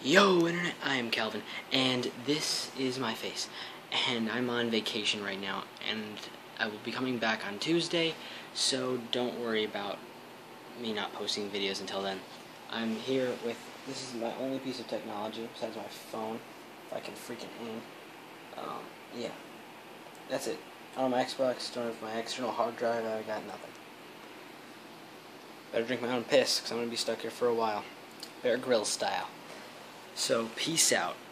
Yo, Internet, I am Calvin, and this is my face. And I'm on vacation right now, and I will be coming back on Tuesday, so don't worry about me not posting videos until then. I'm here with, this is my only piece of technology, besides my phone, if I can freaking aim. Yeah, that's it. On my Xbox, don't have my external hard drive, I got nothing. Better drink my own piss, because I'm going to be stuck here for a while. Bear Grylls style. So, peace out.